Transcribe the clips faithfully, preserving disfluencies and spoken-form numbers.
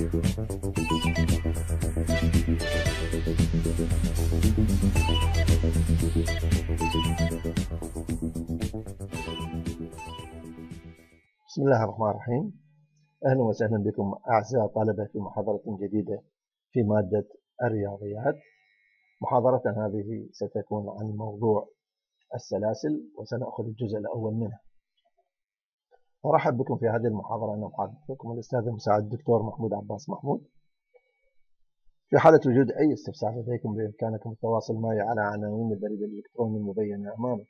بسم الله الرحمن الرحيم. أهلا وسهلا بكم أعزائي الطلبة في محاضرة جديدة في مادة الرياضيات. محاضرتنا هذه ستكون عن موضوع السلاسل، وسنأخذ الجزء الأول منها. أرحب بكم في هذه المحاضرة. أنا محاضرتكم الأستاذ المساعد الدكتور محمود عباس محمود. في حالة وجود أي استفسار لديكم بإمكانكم التواصل معي على عناوين البريد الإلكتروني المبينة أمامكم.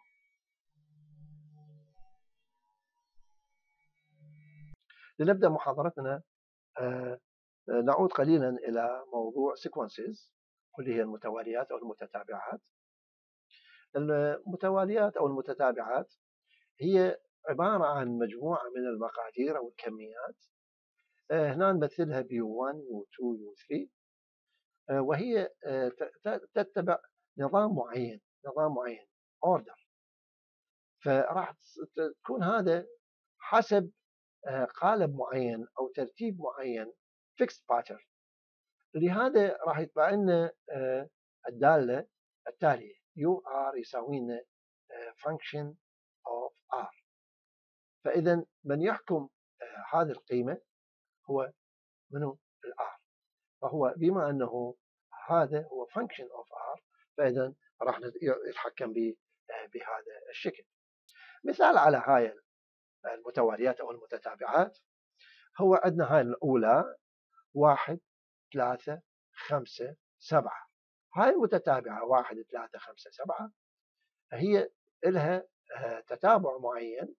لنبدأ محاضرتنا آه نعود قليلا إلى موضوع sequences، واللي هي المتواليات أو المتتابعات. المتواليات أو المتتابعات هي عبارة عن مجموعة من المقادير أو الكميات، آه هنا نمثلها ب واحد و اثنين و ثلاثة، آه وهي آه تتبع نظام معين نظام معين order. فراح تكون هذا حسب آه قالب معين أو ترتيب معين fixed pattern. لهذا راح يطلع لنا آه الدالة التالية يو آر يساوي لنا آه function of R. فإذا من يحكم آه هذه القيمة هو منه الآر، فهو بما أنه هذا هو function of R، فإذا راح يتحكم به آه بهذا الشكل. مثال على هاي المتواليات أو المتتابعات، هو عندنا هاي الأولى واحد ثلاثة خمسة سبعة. هاي المتتابعة واحد ثلاثة خمسة سبعة هي لها تتابع معين،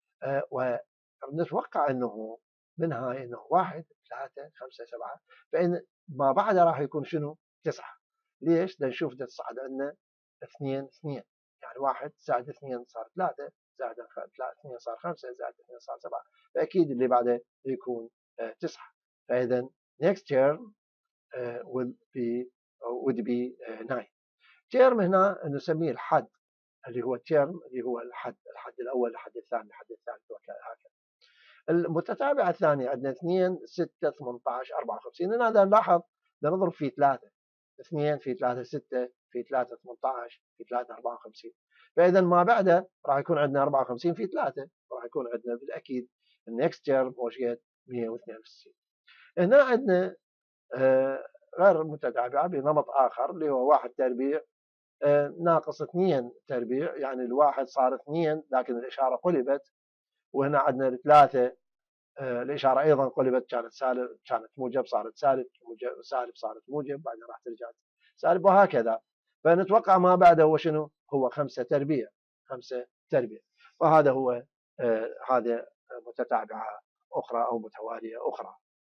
ونتوقع أنه من هاي أنه واحد ثلاثة خمسة سبعة، فإن ما بعدها راح يكون شنو؟ تسعة. ليش؟ لنشوف ده تصعد عندنا اثنين اثنين، يعني واحد زائد اثنين صار ثلاثة، زائد اثنين صار خمسة، زائد اثنين صار سبعة، فأكيد اللي بعده يكون تسعة. فإذا next term Uh, would be uh, would be uh, nine. term هنا نسميه الحد، اللي هو term اللي هو الحد الحد الأول، الحد الثاني، الحد الثالث، وهكذا. المتتابعة الثانية عندنا اثنين ستة ثمانية عشر أربعة وخمسين. هذا نلاحظ نضرب في ثلاثة، اثنين في ثلاثة ستة، في ثلاثة ثمانية عشر، في ثلاثة أربعة وخمسين. فإذا ما بعده راح يكون عندنا أربعة وخمسين في ثلاثة، راح يكون عندنا بالأكيد النكست term هو شيء مئة واثنين وستين. هنا عندنا آه غير متتابعة بنمط آخر، اللي هو واحد تربيع آه ناقص اثنين تربيع، يعني الواحد صار اثنين لكن الإشارة قلبت. وهنا عندنا الثلاثة آه الإشارة أيضا قلبت، كانت سالب كانت موجب صارت سالب، موجب سالب صارت موجب، بعدين راح ترجع سالب، وهكذا. فنتوقع ما بعده هو شنو؟ هو خمسة تربيع خمسة تربيع. فهذا هو آه هذا متتابعة أخرى أو متوالية أخرى.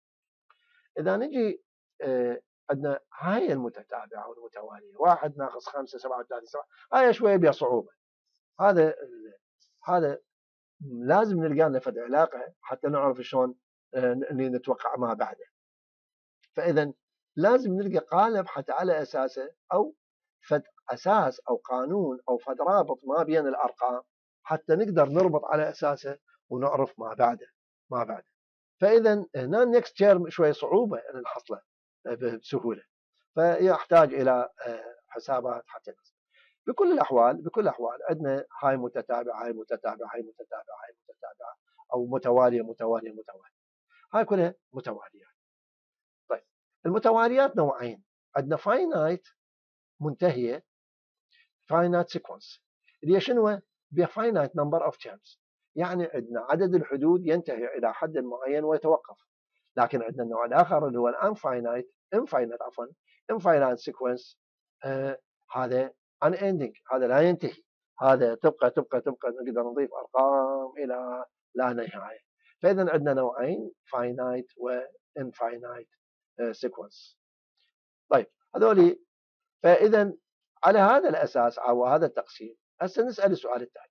إذا نجي آه عندنا هاي المتتابعة والمتوالية واحد ناقص خمسة سبعة وثلاثين سبعة، هاي شوية بها صعوبة. هذا هذا لازم نلقى لنا فد علاقة حتى نعرف شلون آه نتوقع ما بعده. فإذا لازم نلقى قالب حتى على أساسه، أو فد أساس أو قانون أو فد رابط ما بين الأرقام حتى نقدر نربط على أساسه ونعرف ما بعده ما بعده. فإذا هنا النكست تيرم شوي صعوبة أن نحصله بسهولة، فيحتاج إلى حسابات حتى نحصل. بكل الأحوال بكل الأحوال عندنا هاي متتابعة هاي متتابعة هاي متتابعة هاي متتابعة أو متوالية متوالية متوالية، هاي كلها متواليات. طيب المتواليات نوعين، عندنا فاينايت منتهية فاينايت سيكونس، اللي هي شنو؟ بفاينايت نمبر أوف تيرمز، يعني عندنا عدد الحدود ينتهي إلى حد معين ويتوقف. لكن عندنا النوع الآخر اللي هو الانفاينايت انفاينايت عفوا انفاينايت سيكونس، آه هذا unending، هذا لا ينتهي، هذا تبقى تبقى تبقى نقدر نضيف أرقام إلى لا نهاية. فإذا عندنا نوعين، فاينايت وانفاينايت سيكونس. طيب هذولي، فإذا على هذا الأساس أو هذا التقسيم هسه نسأل السؤال التالي: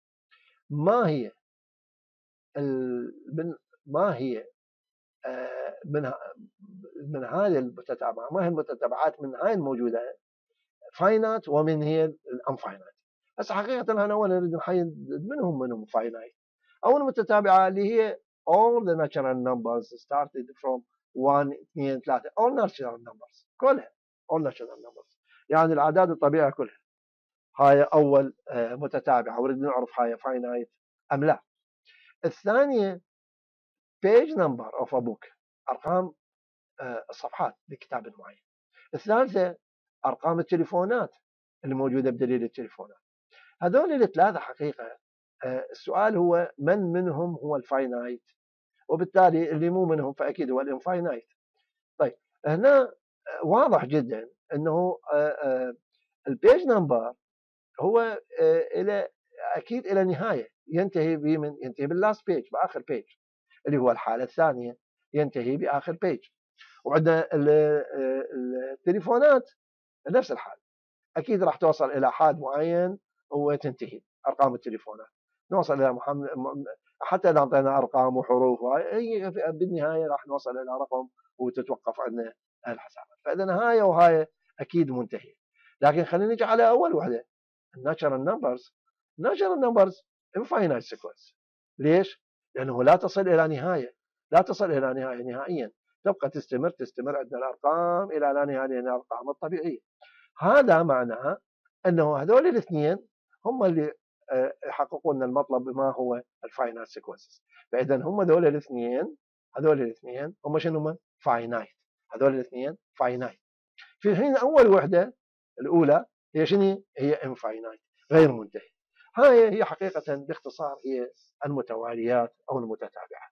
ما هي من ما هي آه من من هذه المتتابعات، ما هي المتتابعات من هاي الموجودة فاينايت ومن هي الانفاينايت؟ هسه حقيقة أنا أولا نريد نحدد منهم منهم فاينايت. أول متتابعة اللي هي all the natural numbers started from واحد اثنين ثلاثة all natural numbers كلها all natural numbers يعني الأعداد الطبيعية كلها. هاي أول متتابعة ونريد نعرف هاي finite أم لا. الثانية page number of a book أرقام الصفحات لكتاب معين. الثالثة أرقام التليفونات اللي موجودة بدليل التليفونات. هذول الثلاثة حقيقة السؤال هو من منهم هو الفاينايت، وبالتالي اللي مو منهم فأكيد هو الانفاينايت. طيب هنا واضح جدا أنه البيج نمبر هو إلى أكيد إلى نهاية ينتهي بمن ينتهي باللاست بيج بآخر بيج اللي هو الحالة الثانية ينتهي بآخر بيج. وعندنا التليفونات نفس الحال أكيد راح توصل إلى حد معين وتنتهي أرقام التليفونات. نوصل إلى محمد حتى إذا أعطينا أرقام وحروف هي بالنهاية راح نوصل إلى رقم وتتوقف عندنا الحسابات. فإذا هاي وهاي أكيد منتهية. لكن خلينا نجي على أول وحدة الناتشرال نمبرز. الناتشرال نمبرز infinite sequence. ليش؟ لأنه لا تصل إلى نهاية، لا تصل إلى نهاية نهائيا، تبقى تستمر تستمر عندنا الأرقام إلى لا نهاية لأن الأرقام الطبيعية. هذا معناه أنه هذول الاثنين هم اللي يحققوا لنا المطلب بما هو الفاينايت سيكونسز. فإذا هم هذول الاثنين هذول الاثنين هم شنو هم؟ فاينايت. هذول الاثنين فاينايت. في حين أول وحدة الأولى هي شنو؟ هي انفاينايت غير منتهي. هاي هي حقيقة باختصار هي المتواليات أو المتتابعة.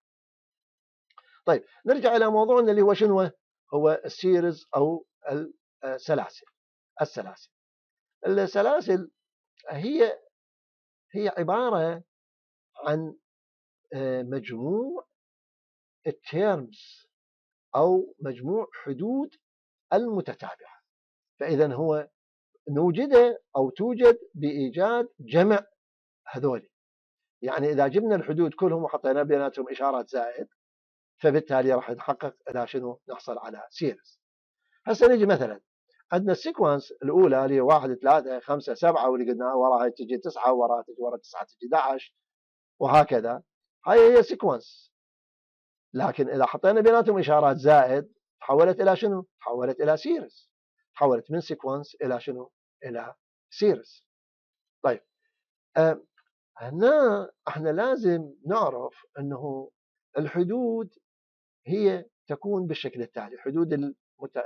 طيب نرجع إلى موضوعنا اللي هو شنو؟ هو السيريز أو السلاسل. السلاسل السلاسل هي هي عبارة عن مجموع التيرمز أو مجموع حدود المتتابعة. فإذا هو نوجده أو توجد بإيجاد جمع هذول. يعني إذا جبنا الحدود كلهم وحطينا بيناتهم إشارات زائد فبالتالي راح نحقق إلى شنو؟ نحصل على سيريز. هسه نجي مثلا عندنا السيكونس الأولى اللي هي واحد ثلاثة خمسة سبعة واللي قلنا وراها تجي تسعة وراها تجي ورا تسعة تجي أحد عشر وهكذا. هاي هي سيكونس. لكن إذا حطينا بيناتهم إشارات زائد تحولت إلى شنو؟ تحولت إلى سيريز. تحولت من سيكونس إلى شنو؟ إلى سيريز. طيب أه هنا احنا لازم نعرف أنه الحدود هي تكون بالشكل التالي. حدود المت...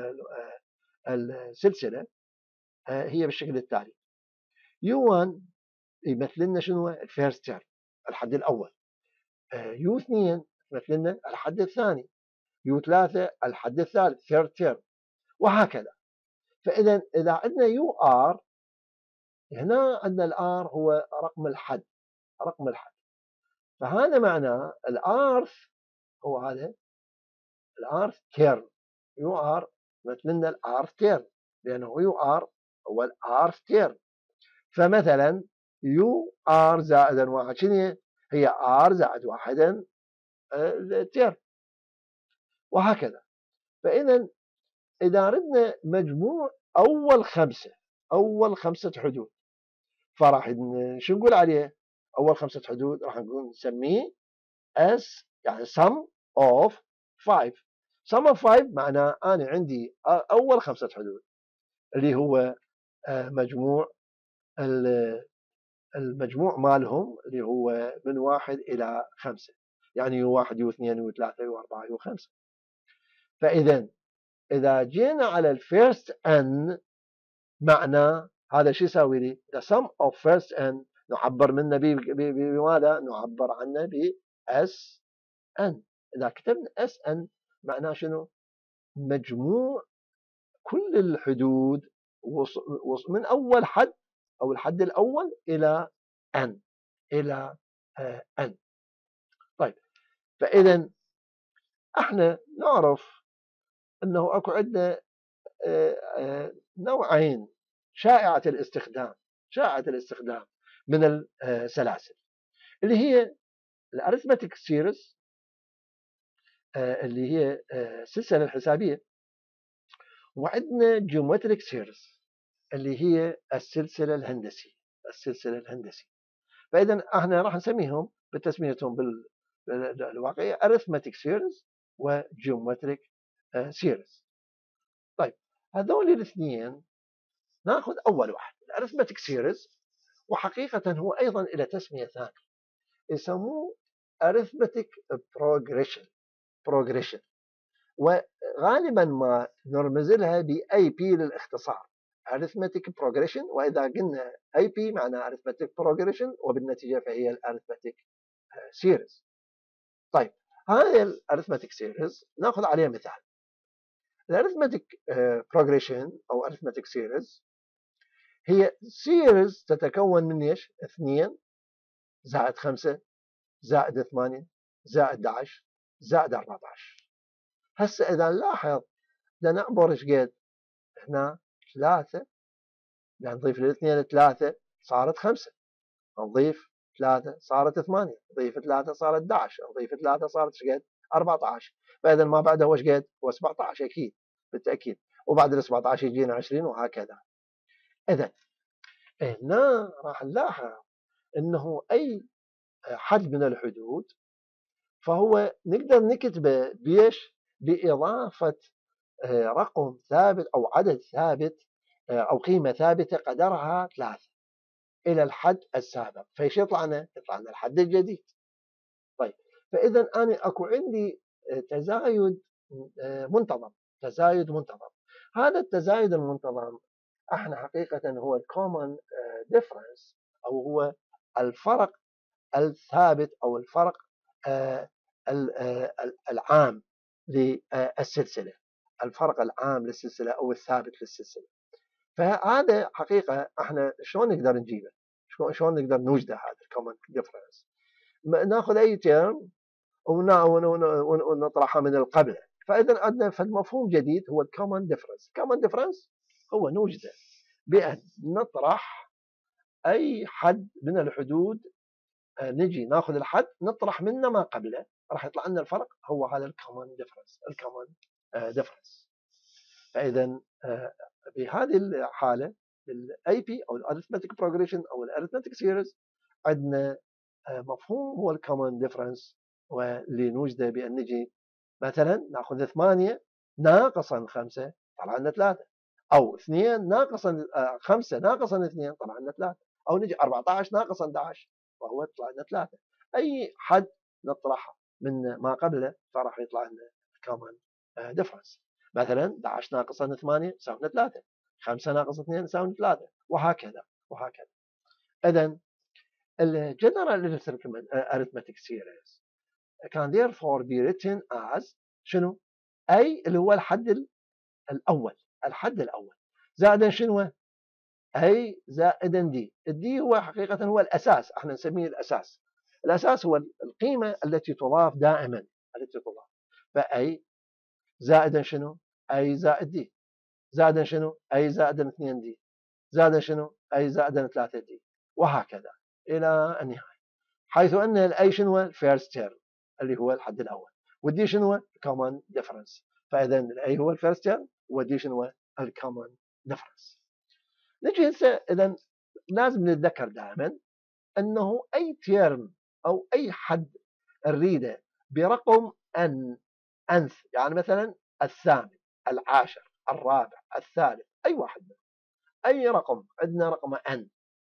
السلسلة هي بالشكل التالي. يو واحد يمثل لنا شنو؟ الفيرست تيرم الحد الأول. يو اثنين يمثل لنا الحد الثاني. يو ثلاثة الحد الثالث ثيرد تيرم وهكذا. فإذا إذا عندنا يو آر هنا عندنا الآر هو رقم الحد رقم الحد. فهذا معناه الآرث هو هذا الآرث تيرم. يو آر مثل لنا الآرث تيرم لأنه يو آر هو الآرث تيرم. فمثلا يو آر زائدا واحد شنو هي؟ آر زائد واحدا تيرم وهكذا. فإذا إذا ردنا مجموع أول خمسة أول خمسة حدود فراح شو نقول عليه؟ أول خمسة حدود راح نقول نسميه S يعني sum of five. sum of five معناه أنا عندي أول خمسة حدود اللي هو مجموع المجموع مالهم اللي هو من واحد إلى خمسة. يعني يو واحد يو اثنين يو ثلاثة يو أربعة يو خمسة. فإذا إذا جينا على الفيرست n معناه هذا شو يساوي لي؟ the sum of first n نعبر منه بماذا؟ نعبر عنه ب Sn. إذا كتبنا Sn معناه شنو؟ مجموع كل الحدود من أول حد أو الحد الأول إلى n إلى n. طيب فإذا احنا نعرف أنه أكو عندنا نوعين شائعة الاستخدام شائعة الاستخدام من السلاسل اللي هي الارثمتيك سيريز اللي هي السلسلة الحسابية، وعندنا جيومتريك سيريز اللي هي السلسلة الهندسية السلسلة الهندسية. فإذا احنا راح نسميهم بتسميتهم بالواقعية arithmetic series وجيومتريك سيريز. طيب هذول الاثنين ناخذ أول واحد الأرثمتيك سيريز، وحقيقة هو أيضا إلى تسمية ثانية يسموه arithmetic progression progression وغالبا ما نرمز لها ب إيه بي للاختصار arithmetic progression، وإذا قلنا إيه بي معناها arithmetic progression وبالنتيجة فهي الارثمتيك سيريز. طيب هذه الارثمتيك سيريز ناخذ عليها مثال. الارثمتيك progression أو arithmetic series هي سيريز تتكون من ايش؟ اثنين زائد خمسة زائد ثمانية زائد احد عشر زائد أربعة عشر. هسه إذا نلاحظ بدنا نعبر ايش قد؟ هنا ثلاثة، بدنا نضيف للاثنين ثلاثة صارت خمسة، نضيف ثلاثة صارت ثمانية، نضيف ثلاثة صارت احد عشر، نضيف ثلاثة صارت ايش قد؟ أربعة عشر. فإذا ما بعده هو ايش قد؟ هو سبعة عشر أكيد بالتأكيد، وبعد ال سبعة عشر يجينا عشرين وهكذا. إذا هنا راح نلاحظ أنه أي حد من الحدود فهو نقدر نكتبه بيش؟ بإضافة رقم ثابت أو عدد ثابت أو قيمة ثابتة قدرها ثلاثة إلى الحد السابق، فإيش يطلع لنا؟ يطلع لنا الحد الجديد. طيب فإذا أنا أكو عندي تزايد منتظم، تزايد منتظم. هذا التزايد المنتظم احنا حقيقة هو الكومن ديفرنس أو هو الفرق الثابت أو الفرق العام للسلسلة، الفرق العام للسلسلة أو الثابت للسلسلة. فهذا حقيقة احنا شلون نقدر نجيبه؟ شلون نقدر نوجده هذا الكومن ديفرنس؟ ناخذ أي تيرم ونطرحها من القبلة. فإذا عندنا مفهوم جديد هو الكومن ديفرنس. الكومن ديفرنس هو نوجده بأن نطرح أي حد من الحدود، نجي ناخذ الحد نطرح منه ما قبله راح يطلع لنا الفرق، هو هذا الكومن ديفرنس الكومن ديفرنس. فإذا بهذه الحالة الاي بي او الارثمتيك بروجريشن او الارثمتيك سيريز عندنا مفهوم هو الكومن ديفرنس، واللي نوجده بأن نجي مثلا ناخذ ثمانية ناقصا خمسة طلع لنا ثلاثة، أو اثنين ناقصا خمسة ناقصا اثنين طلع لنا ثلاثة، أو نجي أربعة عشر ناقصا احد عشر وهو طلع لنا ثلاثة. أي حد نطرح من ما قبله فراح يطلع لنا كومن ديفرنس. مثلا احد عشر ناقصا ثمانية يساوي ثلاثة، خمسة ناقص اثنين يساوي ثلاثة، وهكذا وهكذا. إذن الجنرال arithmetic series can therefore be written as شنو؟ أي اللي هو الحد الأول، الحد الأول زائدا شنو؟ أي زائدا دي. الدي هو حقيقة هو الأساس، احنا نسميه الأساس. الأساس هو القيمة التي تضاف دائما، التي تضاف. فأي زائدا شنو؟ أي زائد دي، زائدا شنو؟ أي زائدا اثنين دي، زائدا شنو؟ أي زائدا ثلاثة دي، وهكذا إلى النهاية. حيث أن الأي شنو؟ الفيرست تيرم اللي هو الحد الأول، والدي شنو؟ الكومن ديفرنس. فإذا الأي هو الفيرست تيرم والدي شنو؟ الكومن ديفرنس. نجي هسه إذا لازم نتذكر دائما أنه أي تيرم أو أي حد نريده برقم أن أنث، يعني مثلا الثامن العاشر الرابع الثالث، أي واحد أي رقم عندنا رقم أن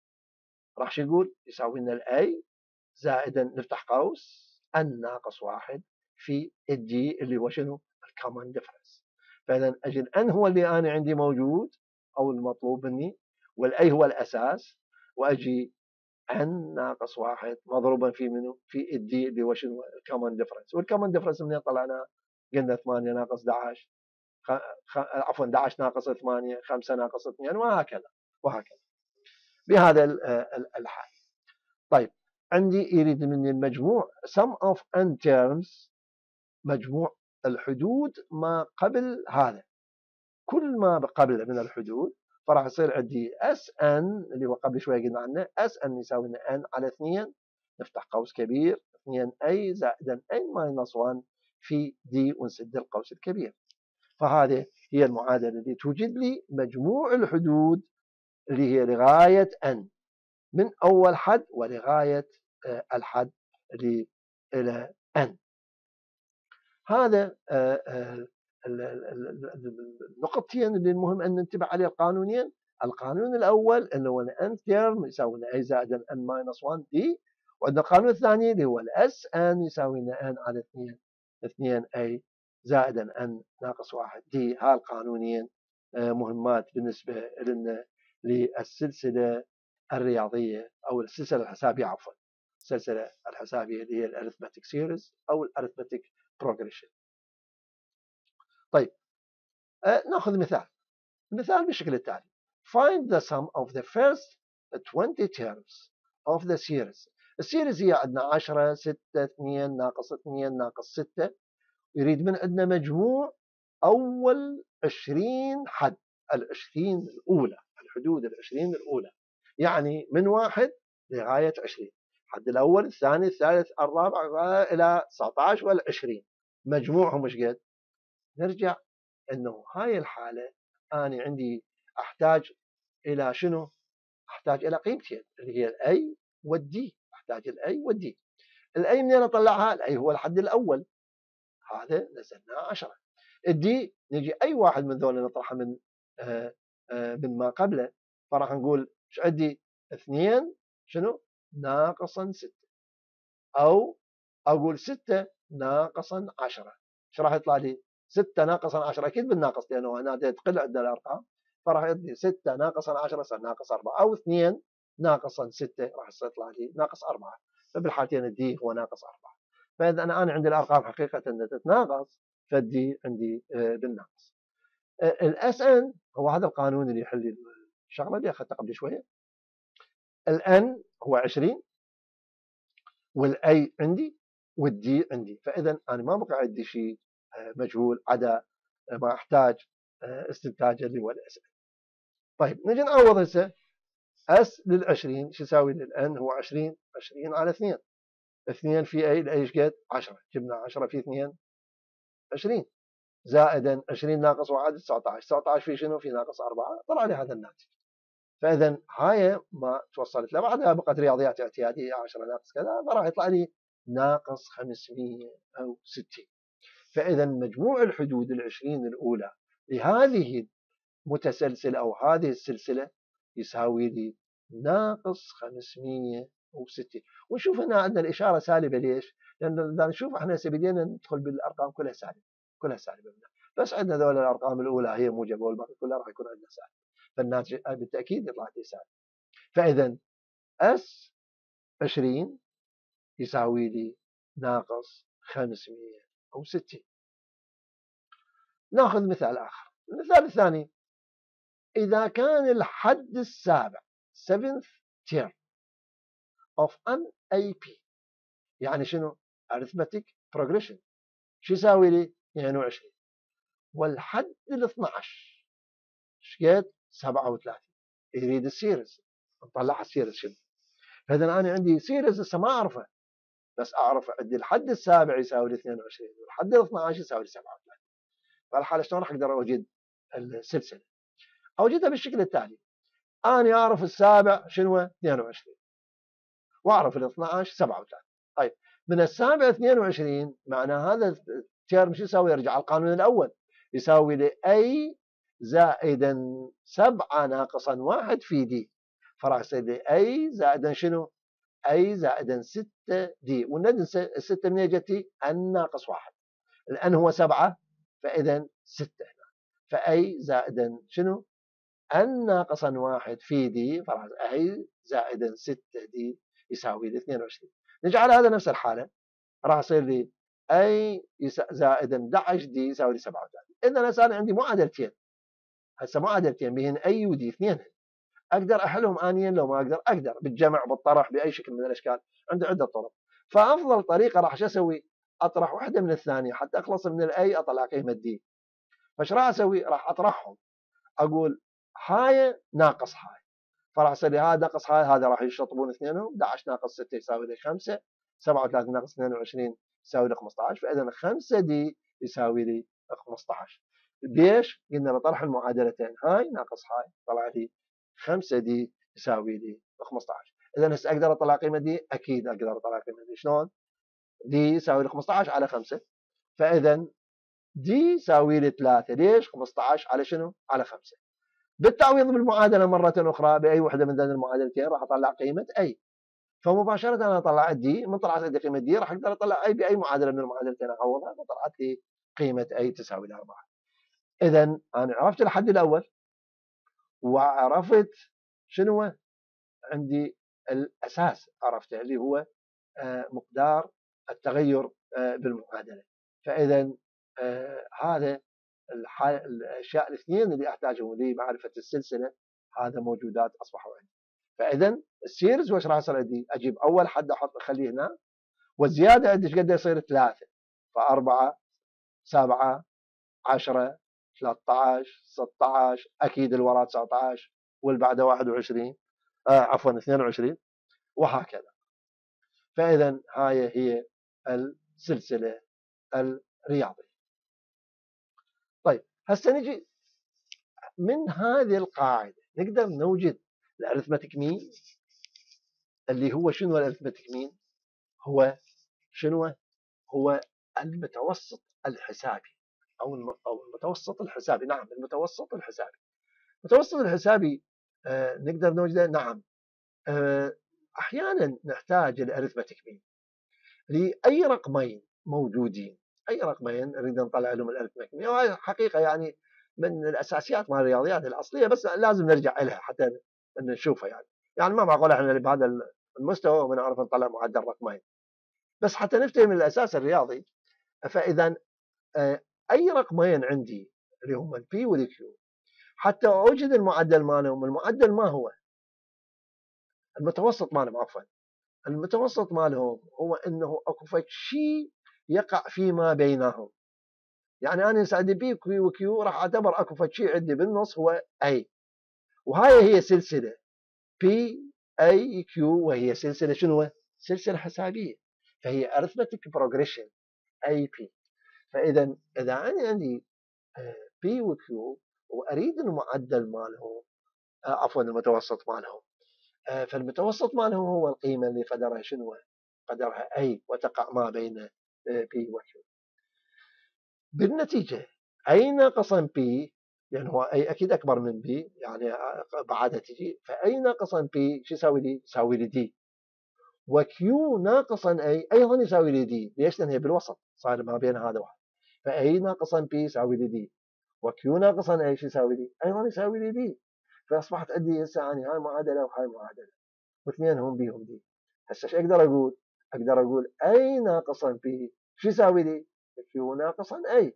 راح شو يقول؟ يساوي لنا الأي زائدا نفتح قوس ان ناقص واحد في الدي اللي هو شنو؟ الكومن ديفرنس. فاذا اجل ان هو اللي انا عندي موجود او المطلوب مني، والاي هو الاساس، واجي ان ناقص واحد مضروبا في منه؟ في الدي اللي هو شنو؟ الكومن ديفرنس. والكومن ديفرنس منين طلعنا؟ قلنا ثمانية ناقص احد عشر، خ... خ... عفوا احد عشر ناقص ثمانية، خمسة ناقص اثنين، وهكذا وهكذا بهذا الحال. طيب عندي يريد مني المجموع sum of n terms، مجموع الحدود ما قبل هذا، كل ما قبل من الحدود فراح يصير عندي Sn اللي هو قبل شوي قلنا عنه Sn يساوي لنا n على اثنين، نفتح قوس كبير اثنين a زائدا n minus واحد في d ونسد القوس الكبير. فهذه هي المعادلة اللي توجد لي مجموع الحدود اللي هي لغاية n، من أول حد ولغاية الحد اللي إلى n. هذا النقطتين اللي المهم أن ننتبه عليه القانونين. القانون الأول اللي هو n term يساوي لنا a زائد n minus واحد d، وعندنا القانون الثاني اللي هو s n يساوي لنا n على اثنين اثنين a زائد n ناقص واحد d. هالقانونين مهمات بالنسبة لنا للسلسلة الرياضية أو السلسلة الحسابية، عفوا السلسلة الحسابية اللي هي الارثماتيك سيريز أو الارثماتيك بروجريشن. طيب آه ناخذ مثال. المثال بالشكل التالي: find the sum of the first twenty terms of the series. السيريز هي عندنا عشرة ستة اثنين ناقص اثنين ناقص ستة، يريد من عندنا مجموع أول عشرين حد، العشرين الأولى، الحدود العشرين الأولى، يعني من واحد لغاية عشرين. الحد الأول الثاني الثالث الرابع إلى تسعة عشر والعشرين، مجموعهم مش قد؟ نرجع أنه هاي الحالة أنا عندي أحتاج إلى شنو؟ أحتاج إلى قيمتين اللي هي الأي والدي. أحتاج الأي والدي. الأي منين أطلعها؟ الأي هو الحد الأول، هذا نزلناه عشرة. الدي نجي أي واحد من ذولا نطرحه من آآ آآ من ما قبله، فراح نقول ايش عندي؟ اثنين شنو؟ ناقصا ستة، أو أقول ستة ناقصا عشرة. ايش راح يطلع لي؟ ستة ناقصا عشرة أكيد بالناقص، لأنه هنا تقل عندنا الأرقام، فراح يدي ستة ناقصا عشرة يصير ناقص أربعة، أو اثنين ناقصا ستة راح يطلع لي ناقص أربعة. فبالحالتين الدي هو ناقص أربعة. فإذا أنا أنا عندي الأرقام حقيقة تتناقص، فالدي عندي بالناقص. الاس ان هو هذا القانون اللي يحل الشغله اللي اخذتها قبل شويه. الان هو عشرين، والاي عندي، والدي عندي، فاذا انا ما بقى عندي شيء مجهول عدا ما احتاج استنتاجه اللي هو الاس ان. طيب نجي نعوض هسه. اس للعشرين شو يساوي للان؟ هو عشرين، عشرين على اثنين، اثنين في اي، الاي ايش قد؟ عشرة، جبنا عشرة في اثنين عشرين، زائدا عشرين ناقص واحد تسعة عشر، تسعة عشر في شنو؟ في ناقص أربعة، طلع لي هذا الناتج. فاذا هاي ما توصلت له، بعدها بقت رياضيات اعتياديه عشرة ناقص كذا، فراح يطلع لي ناقص خمسمئة وستين. فاذا مجموع الحدود العشرين الاولى لهذه المتسلسله او هذه السلسله يساوي لي ناقص خمسمئة وستين. ونشوف هنا عندنا الاشاره سالبه، ليش؟ لان بدنا نشوف احنا بدينا ندخل بالارقام كلها سالبه، كلها سالبه، بس عندنا ذول الارقام الاولى هي موجبه والباقي كلها راح يكون عندنا سالب، فالناتج بالتاكيد يطلع لي سالب. فاذا اس عشرين يساوي لي ناقص خمسمئة وستين. ناخذ مثال اخر. المثال الثاني: اذا كان الحد السابع seventh term of an إيه بي، يعني شنو؟ arithmetic progression، شو يساوي لي؟ اثنين وعشرين، والحد ال اثني عشر ايش قد؟ سبعة وثلاثين. يريد السيريز، نطلع السيريز شنو؟ فاذا انا عندي سيريز لسه ما اعرفه، بس اعرف عندي الحد السابع يساوي لي اثنين وعشرين، والحد ال اثني عشر يساوي لي سبعة وثلاثين. فالحاله شلون راح اقدر اوجد السلسله؟ اوجدها بالشكل التالي: انا اعرف السابع شنو؟ اثنين وعشرين، واعرف ال اثني عشر سبعة وثلاثين. طيب من السابع اثنين وعشرين معنى هذا التيرم شو يساوي؟ يرجع القانون الاول، يساوي لي اي زائدا سبعة ناقصا واحد في دي، فراح يصير لي اي زائدا شنو؟ اي زائدا ستة دي. وننسى الستة من جتي؟ ان ناقص واحد، الان هو سبعة، فاذا ستة هنا، فاي زائدا شنو؟ ان ناقصا واحد في دي، فراح اي زائدا ستة دي يساوي لي اثنين وعشرين. نجعل هذا نفس الحاله، راح يصير لي اي زائدا احد عشر دي يساوي لي سبعة وثلاثين. اذا هسه انا عندي معادلتين، هسه معادلتين بهن اي ودي اثنين، اقدر احلهم انيا لو ما اقدر اقدر بالجمع بالطرح باي شكل من الاشكال، عندي عده طرق. فافضل طريقه راح شو اسوي؟ اطرح واحده من الثانيه حتى اخلص من الاي اطلع قيمه دي. فايش راح اسوي؟ راح اطرحهم، اقول هاي ناقص هاي، فراح يصير لي هذا ناقص هاي، هذا راح يشطبون اثنينهم، احد عشر ناقص ستة يساوي لي خمسة، سبعة وثلاثين ناقص اثنين وعشرين يساوي لي خمسة عشر، فاذا خمسة دي يساوي لي خمسة عشر. ليش؟ قلنا بطرح المعادلتين، هاي ناقص هاي طلع لي خمسة دي يساوي لي خمسة عشر. اذا هسه اقدر اطلع قيمه دي؟ اكيد اقدر اطلع قيمه دي. شلون؟ دي يساوي لي خمسة عشر على خمسة، فإذا دي يساوي لي ثلاثة. ليش؟ خمسة عشر على شنو؟ على خمسة. بالتعويض بالمعادلة مرة أخرى بأي وحدة من ذين المعادلتين راح أطلع قيمة أي. فمباشرة أنا طلعت دي، من طلعت عندي قيمة دي راح أقدر أطلع أي بأي معادلة من المعادلتين أعوضها، فطلعت لي قيمة أي تساوي لي أربعة. إذا أنا عرفت الحد الأول، وعرفت شنو عندي الأساس عرفته اللي هو مقدار التغير بالمعادلة. فإذا هذا الأشياء الاثنين اللي أحتاجهم لمعرفة السلسلة هذا موجودات أصبحوا عندي. فإذا السيريز وش راح يصير عندي؟ أجيب أول حد أحط أخليه هنا، والزيادة عندي ايش قد يصير؟ ثلاثة، فأربعة، سبعة، عشرة، ثلاثة عشر، ستة عشر، أكيد اللي وراء تسعة عشر، واللي بعده واحد وعشرين، آه عفوا اثنين وعشرين، وهكذا. فإذا هاي هي السلسلة الرياضية. طيب هسه نجي من هذه القاعدة نقدر نوجد الارثمتيك مين، اللي هو شنو الارثمتيك مين؟ هو شنو؟ هو المتوسط الحسابي او او المتوسط الحسابي. نعم، المتوسط الحسابي. المتوسط الحسابي آه نقدر نوجده. نعم، آه احيانا نحتاج الارثمتيك مين لاي رقمين موجودين، اي رقمين نريد نطلع لهم الارثمتيك مين. وهي حقيقه يعني من الاساسيات مال الرياضيات الاصليه، بس لازم نرجع لها حتى نشوفها. يعني يعني ما معقول احنا بهذا المستوى وما نعرف نطلع معدل رقمين، بس حتى نفتهم الاساس الرياضي. فاذا اي رقمين عندي اللي هم البي والكيو، حتى اوجد المعدل مالهم. المعدل ما هو؟ المتوسط مالهم، عفوا المتوسط مالهم هو انه اكو فد شيء يقع فيما بينهم. يعني انا هسه عندي بي وكيو وكيو، راح اعتبر اكو فد شيء عندي بالنص هو اي، وهاي هي سلسله بي اي كيو، وهي سلسله شنو؟ سلسله حسابيه، فهي arithmetic progression اي بي. فاذا اذا انا عندي بي وكيو واريد المعدل مالهم، عفوا المتوسط مالهم، فالمتوسط مالهم هو القيمه اللي قدرها شنو؟ قدرها اي، وتقع ما بين بي وكيو. بالنتيجه اي ناقصا بي، يعني هو اي اكيد اكبر من بي، يعني بعدها تجي، فاي ناقصا بي شو يساوي لي؟ يساوي لي دي. وكيو ناقصا اي ايضا يساوي لي دي. ليش؟ لان هي بالوسط، صار ما بين هذا واحد. فاي ناقصا بي يساوي لي دي، وكيو ناقصا اي شو يساوي لي؟ ايضا يساوي لي دي. فاصبحت عندي هسه يعني هاي معادله وهاي معادله، واثنين هم بيهم دي. هسه ايش اقدر اقول؟ اقدر اقول اي ناقصا بي شو يساوي لي؟ كيو ناقصا اي،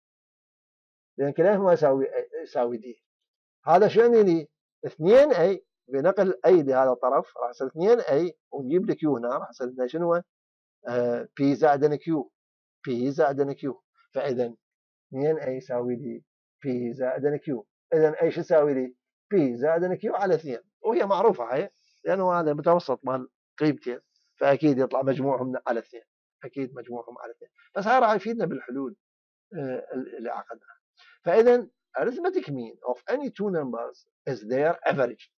لان كلاهما يساوي يساوي دي. هذا شو يعني لي؟ اثنين اي بنقل اي لهذا الطرف راح يصير اثنين اي، ونجيب لي كيو هنا راح يصير لنا شنو؟ آه بي زائد ان كيو، بي زائد ان كيو. فاذا اثنين اي يساوي لي بي زائد ان كيو. اذا اي شو يساوي لي؟ بي زائد ان كيو على اثنين، وهي معروفه هاي لانه هذا متوسط مال قيمتين، فاكيد يطلع مجموعهم على اثنين، اكيد مجموعهم على اثنين. بس هاي راح يفيدنا بالحلول آه اللي عقدناها. فاذا arithmetic mean of any two numbers is their average.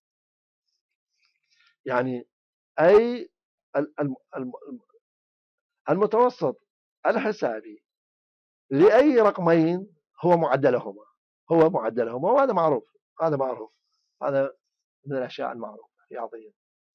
يعني اي المتوسط الحسابي لاي رقمين هو معدلهما، هو معدلهما، وهذا معروف، هذا معروف، هذا من الاشياء المعروفه رياضيا.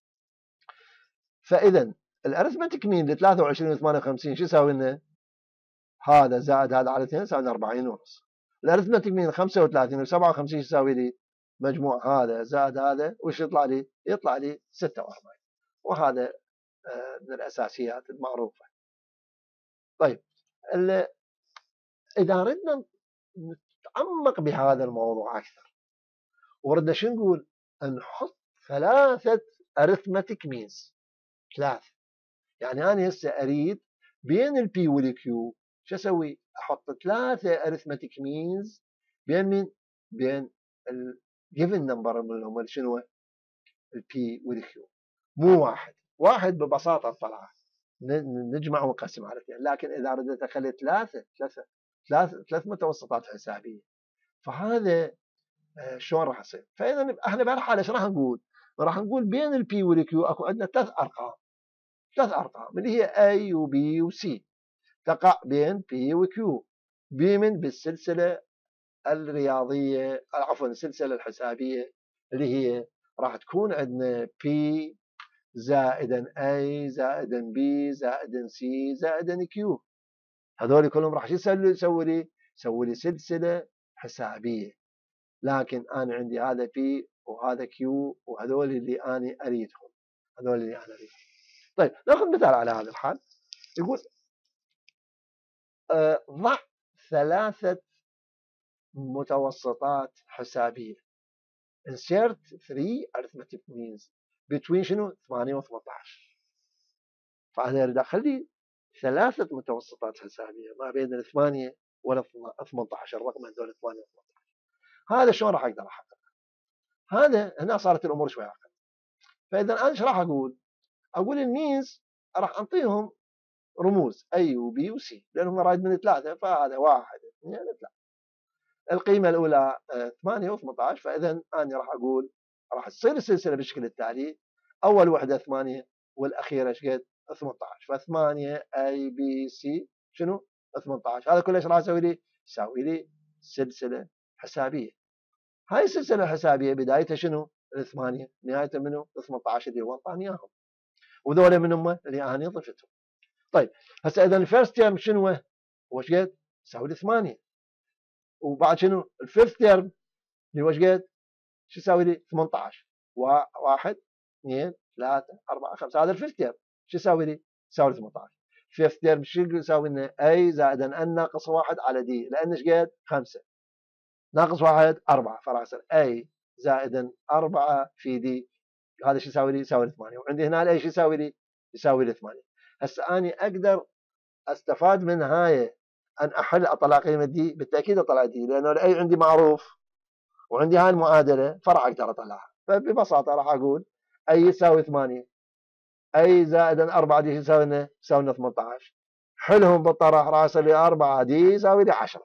فاذا الارثمتيك مين ل ثلاثة وعشرين و ثمانية وخمسين شو يساوي لنا؟ هذا زائد هذا على اثنين يساوي أربعين ونص. الارثمتيك مين خمسة وثلاثين و سبعة وخمسين شو يساوي لي؟ مجموع هذا زائد هذا، وش يطلع لي؟ يطلع لي ستة وأربعين. وهذا من الاساسيات المعروفه. طيب اذا ردنا نتعمق بهذا الموضوع اكثر، وردنا شو نقول؟ نحط ثلاثه arithmetic means، ثلاث. يعني انا هسه اريد بين البي والكيو شو اسوي؟ احط ثلاثه arithmetic means بين مين؟ بين الجيفن نمبر اللي هم شنو؟ البي والكيو. مو واحد، واحد ببساطه طلع نجمع ونقسم على اثنين. لكن اذا ردت اخلي ثلاثه ثلاثه ثلاث ثلاث متوسطات حسابيه، فهذا شلون راح يصير؟ فاذا احنا بهالحاله ايش راح نقول؟ راح نقول بين البي والكيو اكو عندنا ثلاث ارقام، ثلاث ارقام اللي هي اي وبي وسي. تقع بين بي وكيو. بي من بالسلسلة الرياضية، عفوا السلسلة الحسابية، اللي هي راح تكون عندنا بي زائدا A زائدا B زائدا C زائدا Q. هذول كلهم راح يسوي لي يسوي لي سلسلة حسابية. لكن أنا عندي هذا P وهذا Q وهذول اللي أنا أريدهم، هذول اللي أنا أريدهم. طيب ناخذ مثال على هذا الحال. يقول آه ضع ثلاثة متوسطات حسابية. insert three arithmetic means between شنو ثمانية وثمانية عشر. فأنا أريد أخلي ثلاثة متوسطات حسابية ما بين الثمانية ولا ثمانية عشر، رقم هذول ثمانية وثمانية عشر. هذا شلون راح أقدر أحقق؟ هذا هنا صارت الأمور شوي أعقد. فإذا أنا ايش راح أقول؟ أقول المينز راح أعطيهم رموز A وB وC لأنهم رايد من ثلاثة، فهذا واحد اثنين ثلاثة. القيمة الأولى ثمانية وثمانية عشر، فإذا أنا راح أقول راح تصير السلسلة بالشكل التالي: أول وحدة ثمانية والأخيرة ايش قد؟ ثمانية عشر. فثمانية A B C شنو؟ ثمانية عشر. هذا كله ايش راح يسوي لي؟ يسوي لي سلسلة حسابية. هاي السلسلة الحسابية بدايتها شنو؟ الثمانية، نهايتها منو؟ ثمانية عشر اللي هو أعطاني إياهم، وذولا من هم؟ اللي أنا ضفتهم. طيب هسه إذا الفيرست تيرم شنو هو؟ هو ايش قد؟ يساوي لي ثمانية. وبعد شنو؟ الفيفث تيرم اللي هو ايش قد؟ شو يساوي لي؟ ثمانية عشر. واحد اثنين ثلاثة أربعة خمسة. هذا الفيفث تيرم شو يساوي لي؟ يساوي لي ثمانية عشر. الفيفث تيرم شو يساوي لنا؟ A زائدا N ناقص واحد على D، لأن ايش قد؟ خمسة ناقص واحد أربعة، فراح يصير A زائدا أربعة في D. هذا شو يساوي لي؟ يساوي لي ثمانية. وعندي هنا ال A شو يساوي لي؟ يساوي لي ثمانية. هسه أنا أقدر أستفاد من هاي أن أحل أطلع قيمة دي. بالتأكيد أطلع دي لأنه ال A عندي معروف وعندي هاي المعادلة، فراح أقدر أطلعها. فببساطة راح أقول A يساوي ثمانية، A زائدا أربعة دي يساوي لنا يساوي لنا ثمانية عشر. حلهم بالطرح راح يصير لي أربعة دي يساوي لي عشرة.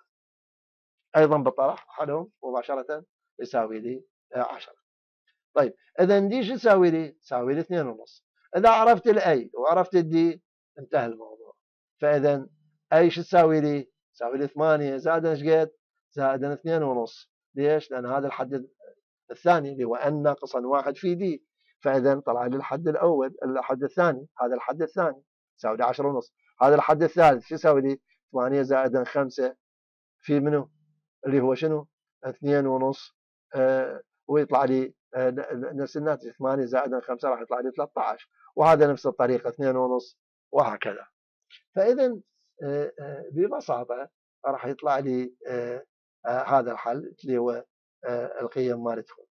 أيضا بالطرح حلهم مباشرة يساوي لي عشرة. طيب إذا دي شو يساوي لي؟ يساوي لي اثنين ونص. إذا عرفت الأي وعرفت الدي انتهى الموضوع. فإذا أي شو تساوي لي؟ تساوي لي ثمانية زائدا ايش قد؟ زائدا اثنين ونص. ليش؟ لأن هذا الحد الثاني اللي هو N ناقصا واحد في دي. فإذا طلع لي الحد الأول، الحد الثاني، هذا الحد الثاني يساوي لي عشرة ونص. هذا الحد الثالث شو يساوي لي؟ ثمانية زائدا خمسة في منو؟ اللي هو شنو؟ اثنين ونص. آه ويطلع لي آه نفس الناتج ثمانية زائدا خمسة راح يطلع لي ثلاثة عشر. وهذا نفس الطريقة اثنين ونص وهكذا. فإذا آه آه ببساطة راح يطلع لي آه آه هذا الحل اللي هو آه القيم مالتهم.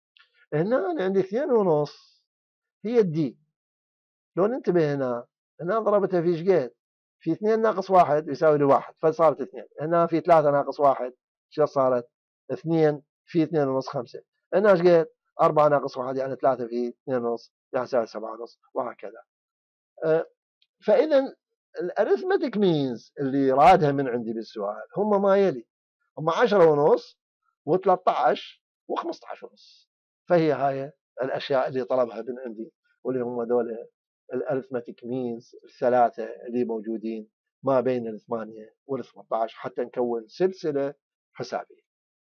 هنا أنا عندي اثنين ونص هي الدي. لو ننتبه هنا، هنا ضربتها في ايش قد؟ في اثنين ناقص واحد يساوي لي واحد، فصارت اثنين. هنا في ثلاثة ناقص واحد شو صارت؟ اثنين في اثنين ونص خمسة. هنا ايش قد؟ أربعة ناقص واحد يعني ثلاثة في اثنين ونص يعني يساوي سبعة ونص وهكذا. أه فإذا الارثمتيك مينز اللي رادها من عندي بالسؤال هم ما يلي، هم عشرة ونص و13 و15 ونص. فهي هاي الاشياء اللي طلبها من عندي، واللي هم ذول الارثمتيك مينز الثلاثه اللي موجودين ما بين الثمانيه والثمانية عشر حتى نكون سلسله حسابيه.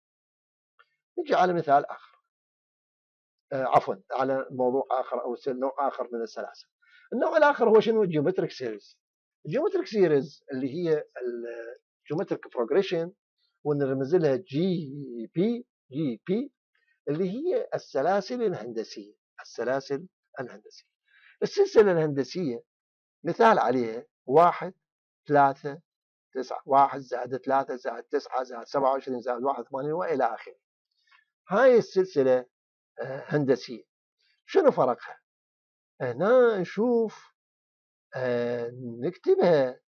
نجي على مثال اخر، آه عفوا على موضوع اخر او نوع اخر من السلاسل. النوع الاخر هو شنو؟ الجيومتريك سيريز. الجيومتريك سيريز اللي هي الجيومتريك بروجريشن، ونرمز لها جي بي. جي بي اللي هي السلاسل الهندسيه. السلاسل الهندسيه. السلسله الهندسيه مثال عليها واحد ثلاثة تسعة، واحد زائد ثلاثة زائد تسعة زائد سبعة وعشرين زائد واحد ثمانية وإلى آخره. هاي السلسلة هندسية. شنو فرقها؟ هنا نشوف نكتبها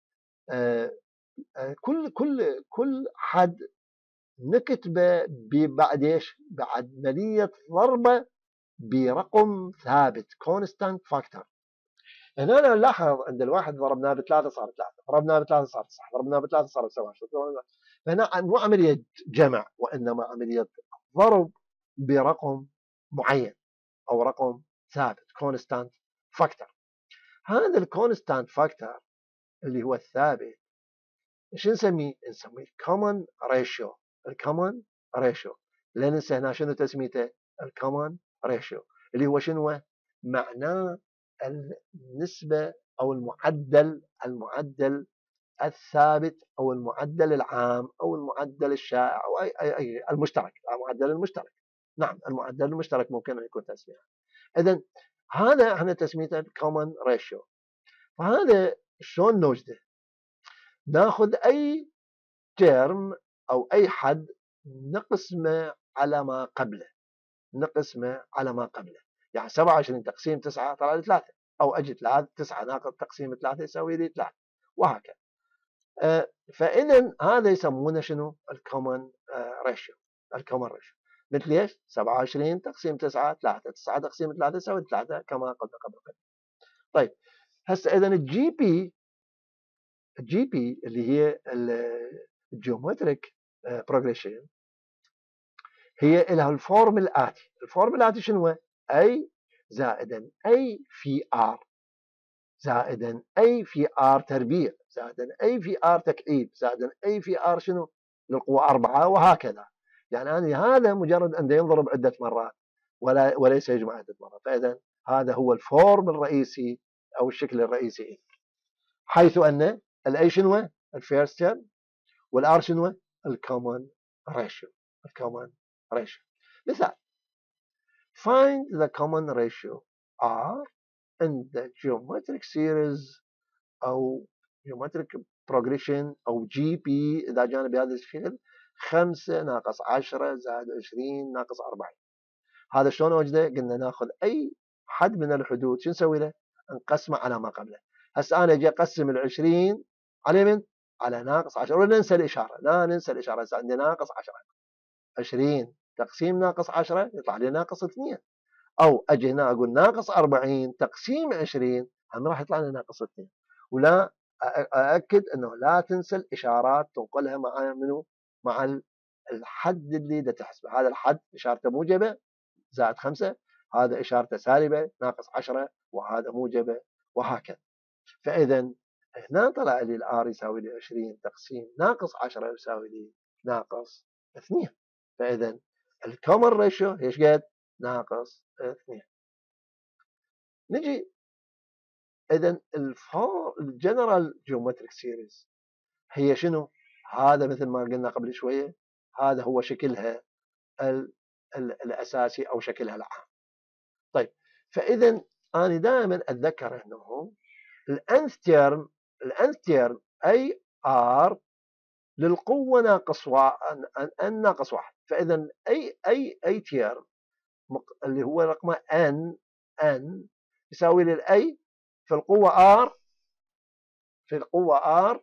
كل كل كل حد نكتبه بعد ايش؟ بعملية ضربة برقم ثابت constant factor. هنا أنا نلاحظ عند الواحد ضربناه بثلاثة صار ثلاثة، ضربناه بثلاثة صار تسعة، ضربناه بثلاثة صار سبعة. فهنا مو عملية جمع وإنما عملية ضرب برقم معين أو رقم ثابت constant factor. هذا الكونستانت فاكتور اللي هو الثابت شو نسميه؟ نسميه common ratio. الكومن ريشيو. لا ننسى هنا شنو تسميته؟ الكومن ريشيو اللي هو شنو؟ معناه النسبة أو المعدل المعدل الثابت أو المعدل العام أو المعدل الشائع أو أي أي أي المشترك، المعدل المشترك. نعم، المعدل المشترك ممكن أن يكون تسميته. إذن هذا احنا تسميته common ratio. فهذا شلون نوجده؟ ناخذ أي ترم أو أي حد نقسمه على ما قبله، نقسمه على ما قبله. يعني سبعة وعشرين تقسيم تسعة طلع لي ثلاثة، أو أجي ثلاثة تسعة ناقص تقسيم ثلاثة يساوي لي ثلاثة، وهكذا. آه فإذا هذا يسمونه شنو؟ الكومن ريشيو. الكومن ريشيو مثل ايش؟ سبعة وعشرين تقسيم تسعة ثلاثة، تسعة تقسيم ثلاثة يساوي ثلاثة كما قلنا قبل قليل. طيب هسه إذا الجي بي الجي بي اللي هي الجيومتريك بروجريشن هي لها الفورم الآتي. الفورم الآتي شنو؟ أي زائدا أي في آر زائدا أي في آر تربيع زائدا أي في آر تكعيب زائدا أي في آر شنو؟ للقوة أربعة، وهكذا. يعني أنا هذا مجرد أن ينضرب عدة مرات ولا وليس يجمع عدة مرات. فإذا هذا هو الفورم الرئيسي أو الشكل الرئيسي، حيث أن الأي شنو؟ الفيرست تيرم، والآر شنو؟ الكومن ريشيو. الكومن ريشيو. مثال: find the common ratio R in the geometric series أو geometric progression أو جي بي إذا جانا بهذا الشكل خمسة ناقص عشرة زائد عشرين ناقص أربعين. هذا شلون وجده؟ قلنا ناخذ أي حد من الحدود، شو نسوي له؟ نقسمه على ما قبله. هسه أنا أجي أقسم العشرين على من؟ على ناقص عشرة، ولا ننسى الإشارة؟ لا ننسى الإشارة. هسه عندي ناقص عشرة، عشرين تقسيم ناقص عشرة يطلع لي ناقص اثنين. أو أجي هنا أقول ناقص أربعين تقسيم عشرين، هم راح يطلع لي ناقص اثنين. ولا أأكد أنه لا تنسى الإشارات تنقلها مع منه؟ مع الحد اللي دا تحسبه. هذا الحد إشارته موجبة زائد خمسة، هذا إشارته سالبة ناقص عشرة، وهذا موجبة، وهكذا. فإذا هنا طلع لي الآر يساوي لي عشرين تقسيم ناقص عشرة يساوي لي ناقص اثنين. فإذا الكومن ريشيو ايش قد؟ ناقص اثنين. نجي إذا الجنرال جيومتريك سيريز هي شنو؟ هذا مثل ما قلنا قبل شوية، هذا هو شكلها ال ال الأساسي أو شكلها العام. طيب فإذا أنا دائما أتذكر أنه الأنث تيرم الأنث تيرم أي آر للقوة ناقص ان ناقص واحد. فإذا أي أي أي تيرم اللي هو رقمه n n يساوي للأي في القوة r في القوة r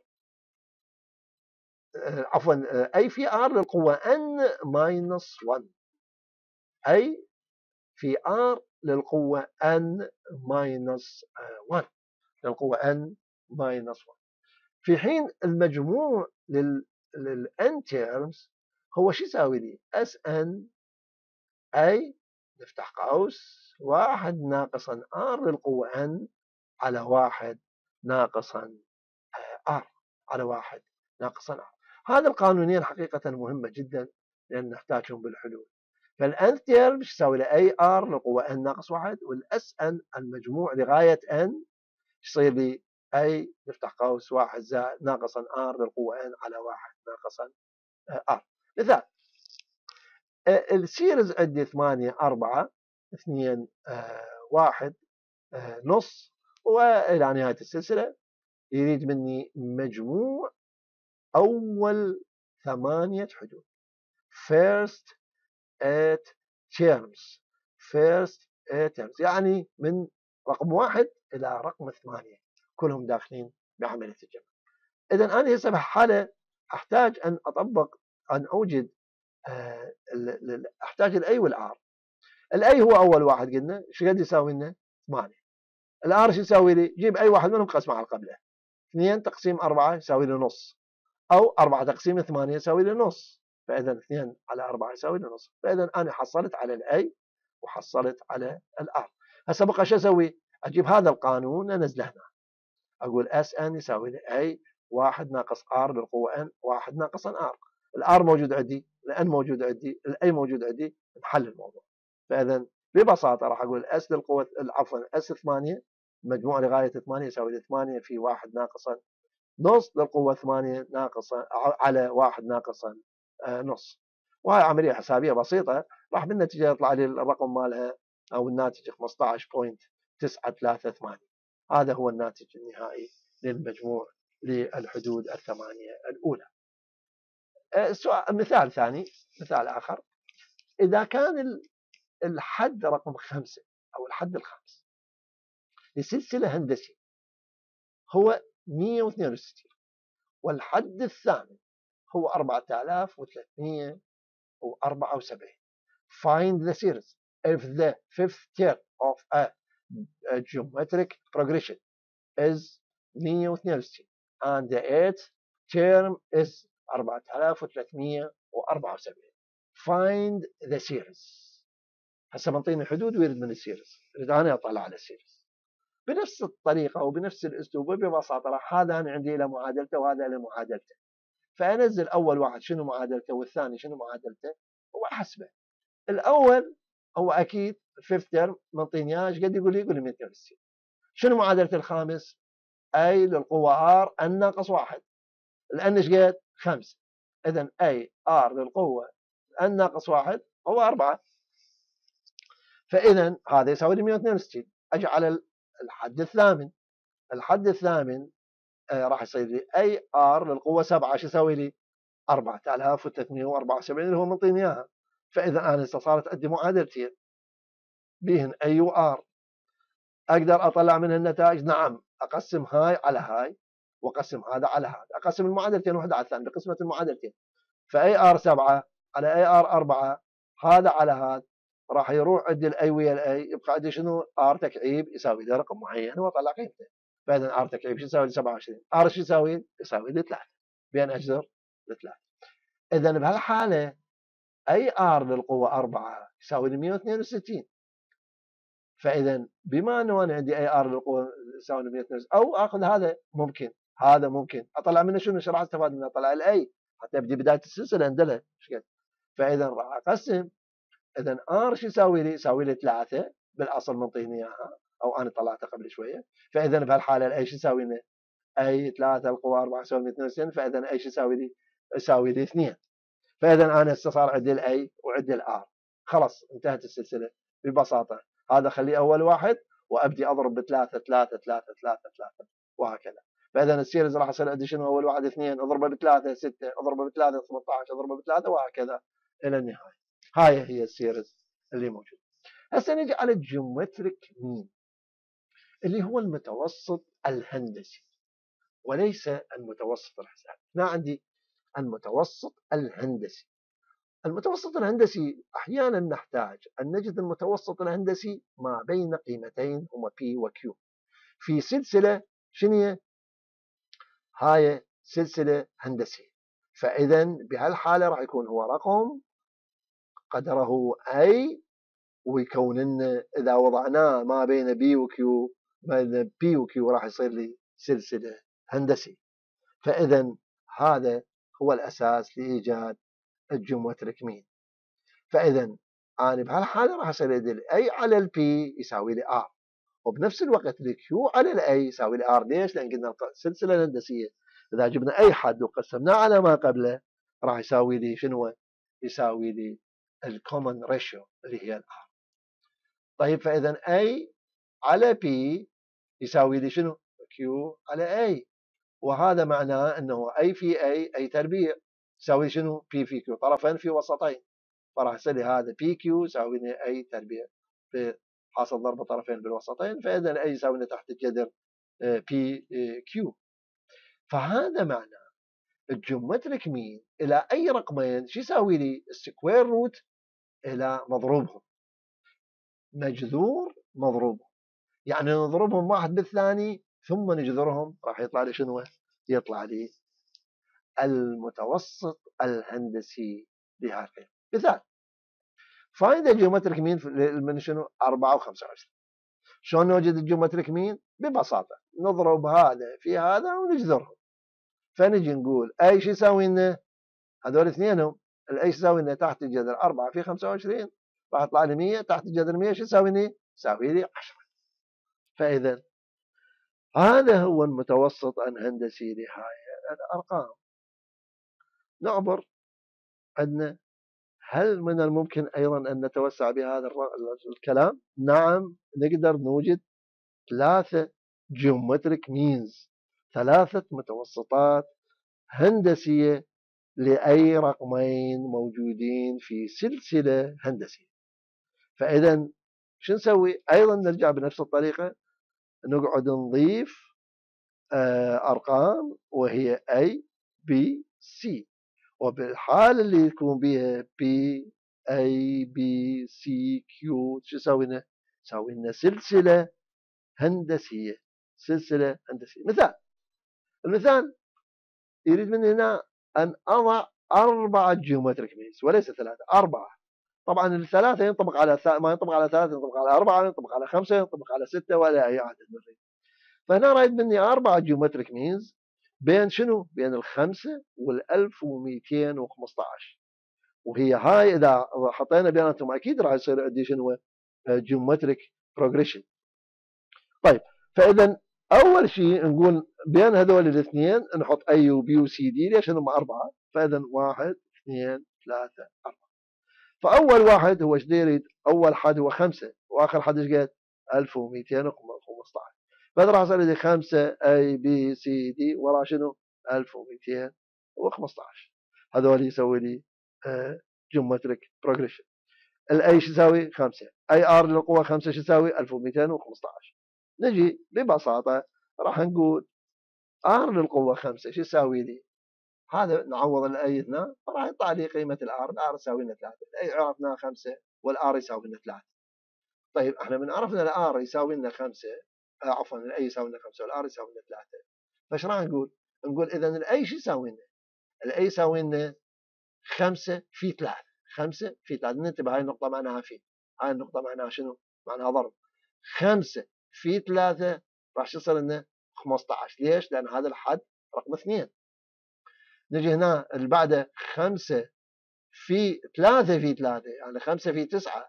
عفوا أي في r للقوة n minus واحد، أي في r للقوة n minus واحد للقوة n minus واحد. في حين المجموع لل للn terms هو شو يساوي لي؟ sn أي نفتح قوس واحد ناقصا r للقوة n على واحد ناقصا r على واحد ناقصا r. هذا القانونين حقيقة مهمة جدا لأن نحتاجهم بالحلول. فالn term ايش يساوي له؟ أي r للقوة n ناقص واحد، والsn المجموع لغاية n يصير لي أي نفتح قوس واحد زائد ناقصا r للقوة n على واحد ناقصا r. مثال: السيريز عندي ثمانية أربعة اثنين واحد نص، وإلى نهاية السلسلة يريد مني مجموع أول ثمانية حدود. first eight terms first eight terms يعني من رقم واحد إلى رقم ثمانية كلهم داخلين بعملية الجمع. إذا أنا هسه بحالة أحتاج أن أطبق أن أوجد أه أحتاج الأي والآر. الأي هو أول واحد قلنا شو قد يساوي لنا؟ ثمانية. الآر شو يساوي لي؟ جيب أي واحد منهم قسمه على قبله. اثنين تقسيم أربعة يساوي لي نص، أو أربعة تقسيم ثمانية يساوي لي نص. فإذا اثنين على أربعة يساوي لي نص. فإذا أنا حصلت على الأي وحصلت على الآر. هسه بقى شو أسوي؟ أجيب هذا القانون أنزله هنا، أقول اس ان يساوي لي أي واحد ناقص ار للقوة n، واحد ناقص ان ار. الار موجود عندي، الان موجود عندي، الاي موجود عندي، نحل الموضوع. فاذا ببساطة راح اقول اس للقوة عفوا اس ثمانية مجموع لغاية ثمانية يساوي ثمانية في واحد ناقصا نص للقوة ثمانية ناقصا على واحد ناقصا نص. وهي عملية حسابية بسيطة، راح بالنتيجة يطلع لي الرقم مالها أو الناتج خمسة عشر فاصلة تسعة ثلاثة ثمانية. هذا هو الناتج النهائي للمجموع للحدود الثمانية الأولى. سؤال مثال ثاني، مثال آخر، إذا كان الحد رقم خمسة أو الحد الخامس لسلسلة هندسية هو مئة واثنين وستين، والحد الثامن هو أربعة آلاف وثلاثمئة وأربعة وسبعين. Find the series if the fifth term of a, a geometric progression is مئة واثنين وستين and the eighth term is أربعة آلاف وثلاثمئة وأربعة وسبعين. Find the series. هسه منطيني الحدود ويرد من السيريز، اريد انا اطلع على السيريز بنفس الطريقه وبنفس الاسلوب وببساطه. راح هذا انا عندي له معادلته وهذا له معادلته، فانزل اول واحد شنو معادلته والثاني شنو معادلته واحسبه. الاول هو اكيد الفيفث تيرم منطيني اياه، ايش قد يقول لي؟ يقول لي مئة واثنين وستين. شنو معادله الخامس؟ اي للقوه ار ان ناقص واحد، الان ايش قد؟ خمسة. اذا اي ار للقوه ان ناقص واحد هو أربعة. فاذا هذا يساوي لي مئة واثنين وستين. اجي على الحد الثامن، الحد الثامن آه راح يصير لي اي ار للقوه سبعة، ايش يساوي لي؟ أربعة آلاف وثلاثمئة وأربعة وسبعين اللي هو منطيني اياها. فاذا انا صارت عندي معادلتين بهن اي وار، اقدر اطلع منها النتائج. نعم، اقسم هاي على هاي واقسم هذا على هذا، اقسم المعادلتين واحده على الثانيه بقسمه المعادلتين. فاي ار سبعة على اي ار أربعة، هذا على هذا راح يروح عندي الاي ويا الاي، يبقى عندي شنو؟ ار تكعيب يساوي لي رقم معين واطلع قيمته. فاذا ار تكعيب شو يساوي لي؟ سبعة وعشرين. ار شو يساوي؟ يساوي لي ثلاثة، بين اجذر لثلاثة. اذا بهالحاله اي ار للقوه أربعة يساوي لي مئة واثنين وستين. فاذا بما انه انا عندي اي ار للقوه يساوي مئة واثنين وستين، او اخذ هذا ممكن، هذا ممكن اطلع منه شنو؟ شو راح استفاد منه؟ اطلع الاي حتى ابدي بدايه السلسله عندها ايش قد. فاذا راح اقسم. اذا ار شو يساوي لي؟ يساوي لي ثلاثة، بالاصل منطيني اياها او انا طلعتها قبل شويه. فاذا بهالحاله الاي شو يساوي لنا؟ اي ثلاثة القوه أربعة يساوي مئة واثنين وستين. فاذا اي شو يساوي لي؟ يساوي لي اثنين. فاذا انا هسه صار عندي الاي وعندي الار، خلاص انتهت السلسله ببساطه. هذا خليه اول واحد وابدي اضرب بثلاثه ثلاثه ثلاثه ثلاثه ثلاثه وهكذا. فاذا السيريز راح يصير عندي شنو؟ اول واحد اثنين، اضربه بثلاثه ستة، اضربه بثلاثه ثمانية عشر، اضربه بثلاثه وهكذا الى النهايه. هاي هي السيريز اللي موجود. هسه نجي على الجيومتريك مين اللي هو المتوسط الهندسي وليس المتوسط الحسابي. هنا عندي المتوسط الهندسي. المتوسط الهندسي أحيانا نحتاج أن نجد المتوسط الهندسي ما بين قيمتين هما P و Q في سلسلة شنو؟ هاي سلسلة هندسية. فإذا بهالحالة راح يكون هو رقم قدره A، ويكون لنا إذا وضعناه ما بين B و Q، بين P و Q راح يصير لي سلسلة هندسية. فإذا هذا هو الأساس لإيجاد الجيومتريك مين. فاذا انا بهالحاله راح يصير لي اي على البي يساوي لي ار، وبنفس الوقت الكيو على الاي يساوي لي ار. ليش؟ لان قلنا السلسله الهندسيه اذا جبنا اي حد وقسمناه على ما قبله راح يساوي لي شنو؟ يساوي لي الكومن ريشيو اللي هي الار. طيب فاذا اي على بي يساوي لي شنو؟ كيو على اي، وهذا معناه انه اي في اي اي تربيع يساوي شنو؟ بي في كيو، طرفين في وسطين. فراح يصير لي هذا بي كيو يساوي لي اي تربيع في حاصل ضرب طرفين بالوسطين. فاذا اي يساوي لي تحت الجذر بي كيو. فهذا معناه الجيومتريك مين الى اي رقمين شو يساوي لي؟ السكوير روت الى مضروبهم، مجذور مضروبهم، يعني نضربهم واحد بالثاني ثم نجذرهم راح يطلع لي شنو؟ يطلع لي المتوسط الهندسي لهذا. مثال فايند الجيومتريك مين من شنو؟ أربعة وخمسة وعشرين. شلون نوجد الجيومتريك مين؟ ببساطة نضرب هذا في هذا ونجذرهم. فنجي نقول أي شو يساوي لنا هذول اثنينهم. الأي يساوي لنا تحت الجذر أربعة في خمسة وعشرين راح يطلع لي مية، تحت الجذر مية شو يساوي لي؟ يساوي لي عشرة. فإذا هذا هو المتوسط الهندسي لهاي الأرقام. نعبر عندنا، هل من الممكن أيضا أن نتوسع بهذا الكلام؟ نعم، نقدر نوجد ثلاثة جيومتريك مينز، ثلاثة متوسطات هندسية لأي رقمين موجودين في سلسلة هندسية. فإذا شو نسوي؟ أيضا نرجع بنفس الطريقة، نقعد نضيف أرقام وهي A B C، وبالحال اللي يكون بها B A B C Q شو يسوي لنا؟ يسوي لنا سلسلة هندسية، سلسلة هندسية. مثال، المثال يريد مني هنا أن أضع أربعة جيومتريك مينز وليس ثلاثة، أربعة. طبعا الثلاثة ينطبق على ث... ما ينطبق على ثلاثة، ينطبق على أربعة، ينطبق على خمسة، ينطبق على ستة، ولا أي عدد نريد. فهنا رايد مني أربعة جيومتريك مينز بين شنو؟ بين الخمسة والألف ومئتين وخمسة عشر. وهي هاي إذا حطينا بيناتهم أكيد راح يصير عندي شنو؟ جيومتريك بروجريشن. طيب، فإذا أول شيء نقول بين هذول الاثنين نحط أي وبي وسي دي. ليش هم أربعة؟ فإذا واحد اثنين ثلاثة أربعة. فأول واحد هو ايش يريد؟ أول حد هو خمسة، وآخر حد ايش قد؟ ألف ومئتين وخمسة عشر. فإذا راح يصير لي خمسة أي بي سي دي ورا شنو؟ ألف ومئتين وخمسة عشر. هذول يسوي لي جيومتريك بروجريشن. الأي شو يساوي؟ خمسة. أي آر للقوة خمسة شو يساوي؟ ألف ومئتين وخمسة عشر. نجي ببساطة راح نقول آر للقوة خمسة شو يساوي لي؟ هذا نعوض الأي هنا راح يطلع لي قيمة الآر. الآر يساوي لنا ثلاثة، الأي عرفنا خمسة والآر يساوي لنا ثلاثة. طيب احنا من عرفنا الآر يساوي لنا خمسة، آه عفوا الأي يساوي لنا خمسة والآر يساوي لنا ثلاثة. فايش راح نقول؟ نقول إذا الأي شو يساوي لنا؟ الأي يساوي لنا خمسة في ثلاثة، خمسة في ثلاثة. ننتبه هاي النقطة معناها في، هاي النقطة معناها شنو؟ معناها ضرب. خمسة في ثلاثة راح يصير لنا خمسة عشر. ليش؟ لأن هذا الحد رقم اثنين. نجي هنا اللي بعده خمسة في ثلاثة في ثلاثة، يعني خمسة في تسعة.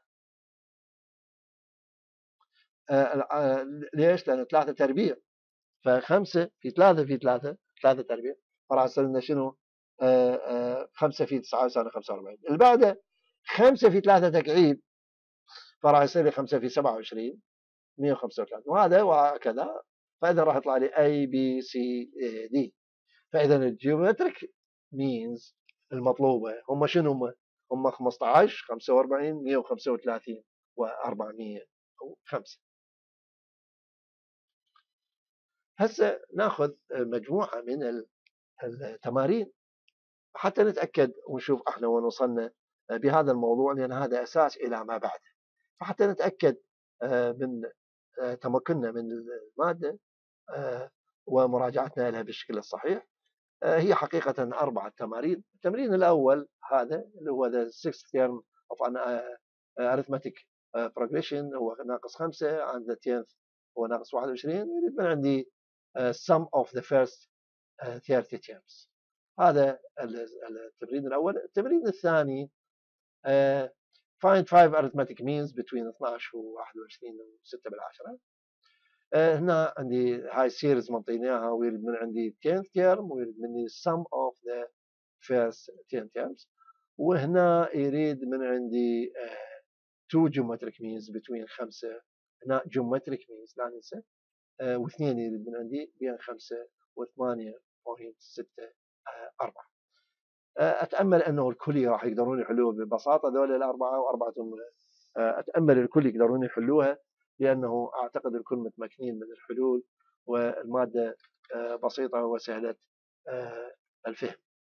آه آه ليش؟ لأن ثلاثة تربيع. فخمسة في ثلاثة في ثلاثة، ثلاثة تربيع، فراح يصير لنا شنو؟ آه آه خمسة في تسعة يساوي خمسة وأربعين. اللي بعده خمسة في ثلاثة تكعيب، فراح يصير لي خمسة في سبعة وعشرين مئة وخمسة وثلاثين، وهذا وهكذا. فإذا راح يطلع لي A B C D. فإذا الجيومتريك مينز المطلوبة هم شنو هم؟ هم خمسة عشر، خمسة وأربعين، مئة وخمسة وثلاثين وأربعمئة وخمسة. هسه ناخذ مجموعة من التمارين حتى نتأكد ونشوف احنا وين وصلنا بهذا الموضوع، لأن هذا أساس إلى ما بعده. فحتى نتأكد من تمكننا من المادة ومراجعتنا لها بالشكل الصحيح، هي حقيقة أربعة تمارين. التمرين الأول هذا اللي هو the sixth term of an arithmetic progression هو ناقص خمسة، عند the tenth هو ناقص واحد وعشرين. يريد من عندي sum of the first thirty terms. هذا التمرين الأول. التمرين الثاني find five arithmetic means between اثنعش وواحد وعشرين وستة بالعشرة. هنا عندي هاي سيريز منطيناها، ويريد من عندي tenth term، ويريد مني sum of the first ten terms. وهنا يريد من عندي uh, two geometric means between خمسة، هنا geometric means لا ننسى، uh, واثنين يريد من عندي بين خمسة وثمانية بوينت ستة أربعة. أتأمل أنه الكل راح يقدرون يحلوها ببساطة ذول الأربعة، وأربعتهم أتأمل الكل يقدرون يحلوها، لأنه أعتقد الكل متمكنين من الحلول، والمادة بسيطة وسهلة الفهم.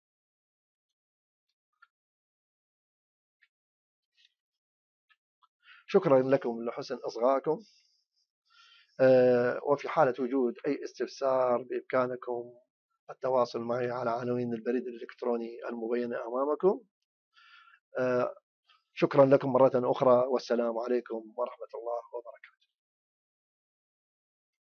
شكرا لكم لحسن إصغائكم، وفي حالة وجود أي استفسار بإمكانكم التواصل معي على عناوين البريد الإلكتروني المبينة أمامكم. شكرا لكم مرة أخرى، والسلام عليكم ورحمة الله وبركاته.